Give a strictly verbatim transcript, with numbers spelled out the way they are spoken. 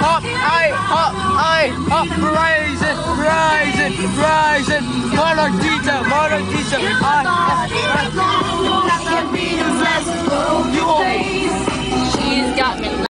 hop, I, hop, I, hop, rising, rising, rising, Monotita, Monotita, I, I, I. She's got me.